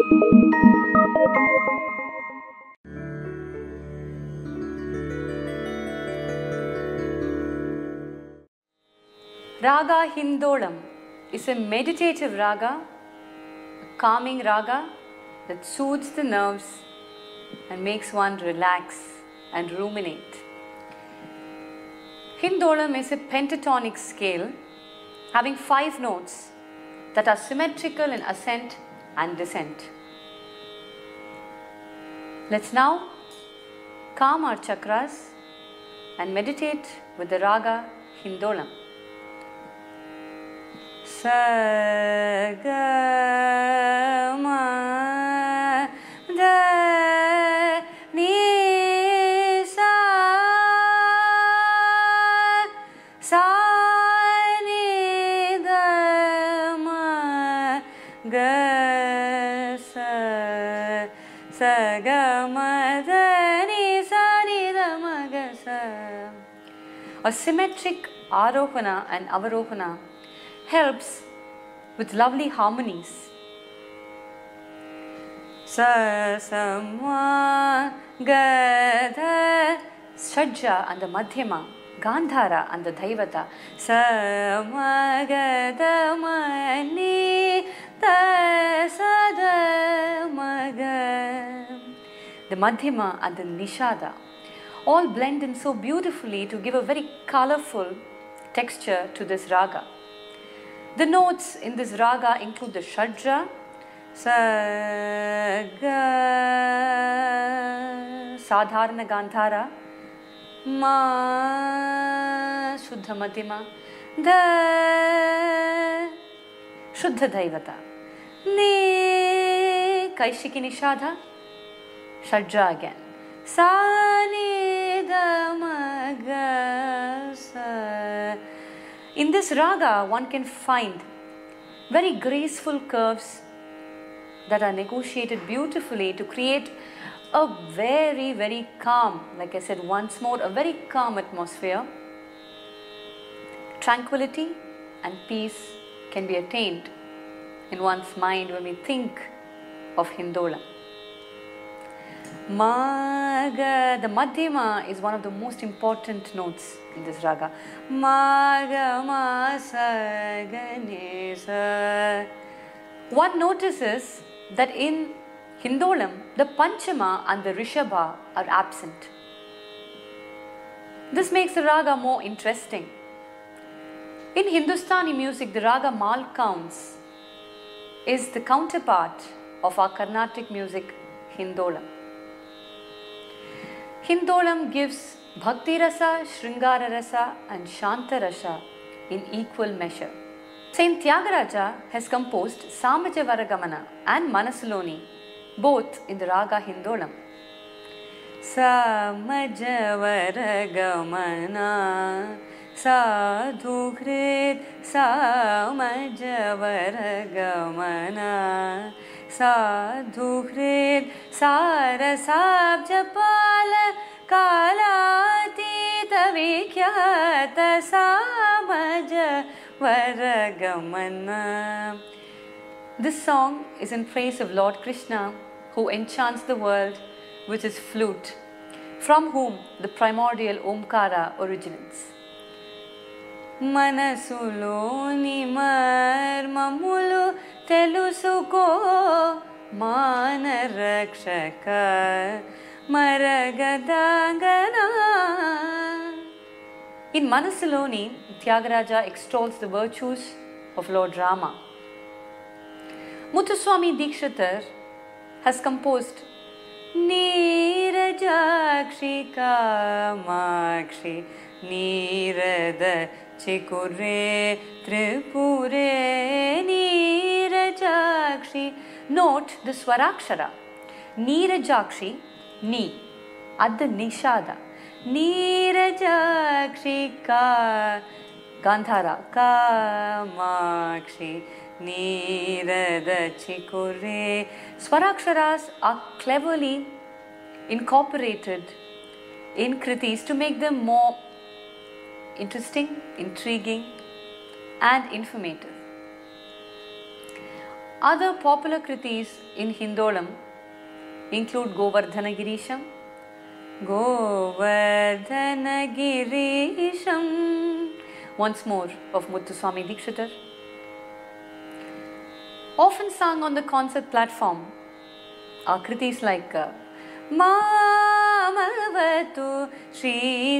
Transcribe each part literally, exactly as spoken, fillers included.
Raga Hindolam is a meditative raga, a calming raga that soothes the nerves and makes one relax and ruminate. Hindolam is a pentatonic scale having five notes that are symmetrical in ascent and descent. Let's now calm our chakras and meditate with the Raga Hindolam. Sa ga ma da ni sa sa ni da ma ga sa sa ga ma da ni sa ni da ma ga sa. A symmetric arohana and avarohana helps with lovely harmonies. Sa sa ma ga da Shadja and the Madhyama, Gandhara and the Daivata. Sa ma ga da ma ni da sa da ma ga. The Madhyama and the Nishada all blend in so beautifully to give a very colorful texture to this raga. The notes in this raga include the Shadja, Sa ga, Sadharana Gandhara, Ma, Shuddha Madhyama, Da, Shuddha Daivata, Ni, Kaishiki Nishadha, Shadja again, Sa, Ni, Da, Ma, Ga, Sa. In this raga, one can find very graceful curves that are negotiated beautifully to create a very, very calm, like I said once more, a very calm atmosphere. Tranquility and peace can be attained in one's mind when we think of Hindolam. Maga, the Madhyama is one of the most important notes in this raga. Maga, ma, sa, ga, ni, sa. One notices that in Hindolam, the Panchama and the Rishabha are absent. This makes the raga more interesting. In Hindustani music, the raga Malkaunts is the counterpart of our Carnatic music, Hindolam. Hindolam gives Bhakti Rasa, Shringara Rasa and Shanta Rasa in equal measure. Saint Tyagaraja has composed Samajavaragamana and Manasuloni both in the Raga Hindolam. Samajavaragamana Sadhukrit Samajavaragamana Sadhukrit Sarasabjapala Kalatita Vikyata Samajavaragamana. This song is in praise of Lord Krishna, who enchants the world with his flute, from whom the primordial Omkara originates. Manasuloni marmamulu telusuko manarakshaka maragadangana. In Manasuloni, Tyagaraja extols the virtues of Lord Rama. Muthuswami Dikshitar has composed Neerajakshi Kamakshi Neerada Chikure Tripure Neerajakshi. Note the Swarakshara. Neerajakshi, Ni, at the Nishada. Neerajakshi Ka, Gandhara Kamakshi Neerada Chikure. Swaraksharas are cleverly incorporated in kritis to make them more interesting, intriguing and informative. Other popular kritis in Hindolam include Govardhanagirisham, Govardhanagirisham, once more of Muthuswami Dikshitar. Often sung on the concert platform are kritis like uh, Mamavatu Shri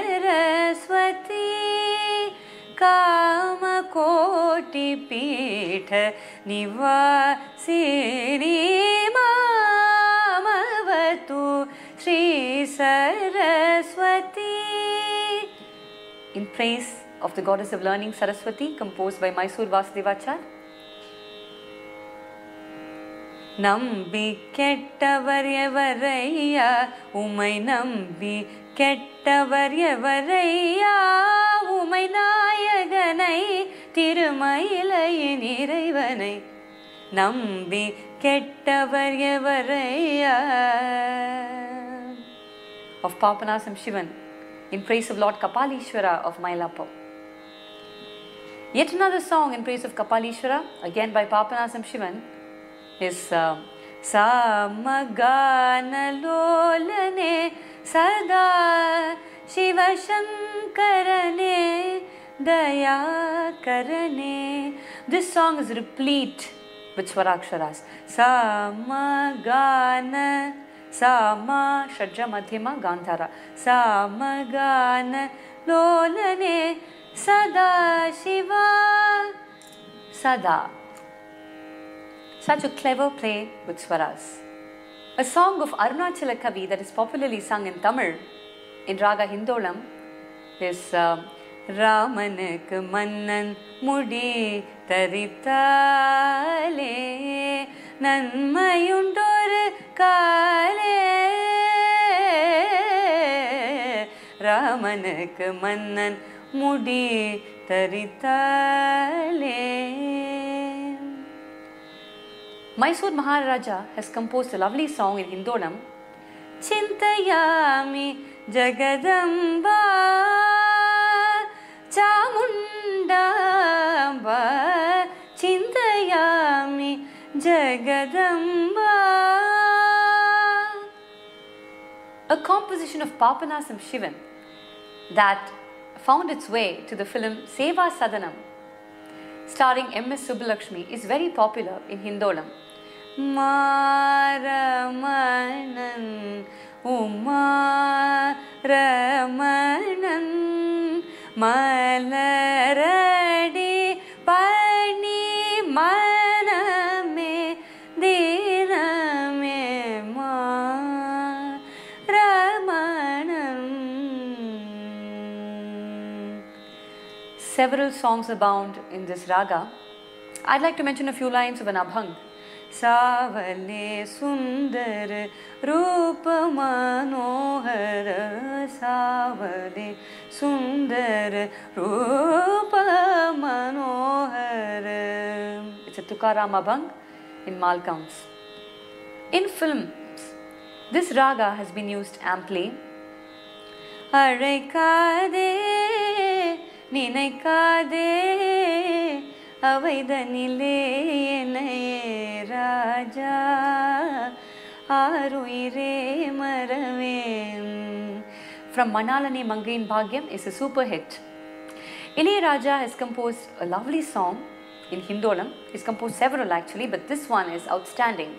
Saraswati Kama Koti Pitha Nivasini Mamavatu Shri Saraswati, in praise of the goddess of learning Saraswati, composed by Mysore Vasudevachar. Nambi kettavar evaraiya umai nambi kettavar evaraiya umai nayaganai tirumailayin iraivanai nambi kettavar evaraiya, of Papanasam Shivan, in praise of Lord Kapalishwara of Mylapore. Yet another song in praise of Kapalishwara, again by Papanasam Shivan, is uh, Samagana Lolane Sada Shiva Shankarane Daya Karane. This song is replete with Swaraksharas. Samagana Sama Shadja Madhyama Gandhara Samagana Lolane Sada Shiva Sada. Such a clever play with swaras. A song of Arunachala Kavi that is popularly sung in Tamil in Raga Hindolam is uh, Ramanak Mannan Mudi Taritale Nanmayundur Kale Ramanak Mannan Mudi Taritale. Mysore Maharaja has composed a lovely song in Hindolam, Chintayami Jagadamba Chamundamba Chintayami Jagadamba, a composition of Papanasam Shivan that found its way to the film Seva Sadanam starring M S Subbulakshmi is very popular in Hindolam. Maramanan Umaramanan Malaradi Pani Maname Diname Maramanan. Several songs abound in this raga. I'd like to mention a few lines of an abhang. Savale Sundar Rupa Manohara Savale Sundar Rupa Manohara. It's a Tukaram abhang in mal counts. In films, this raga has been used amply. Araikade Ninaikade Avaidanile Enaye Raja Aruire Marave from Manalane Mangain Bhagyam is a super hit. Ilayaraja has composed a lovely song in Hindolam. He's composed several actually, but this one is outstanding.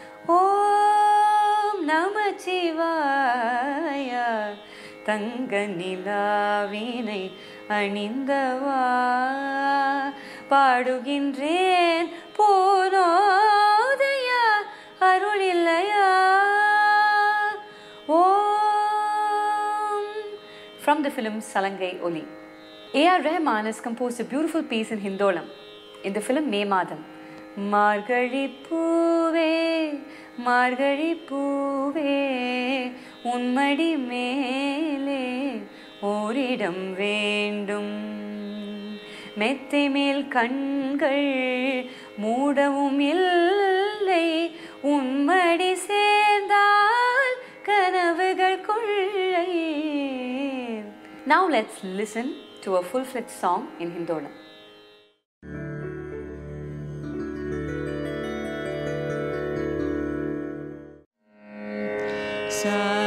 Om Namah Shivaya Tanga Nilavinai Anindava Padugindren Punodaya Arulilaya. Om, from the film Salangai Oli. A R Rahman has composed a beautiful piece in Hindolam in the film May Madam. Margari Puve, Margari Puve, Unmadi Mele, Oridam Vendum, Mette Mel Kangal, Mudavum Illai, Unmadi Sendal, Kanavagal Kullai. Now let's listen to a full-fledged song in Hindolam. sa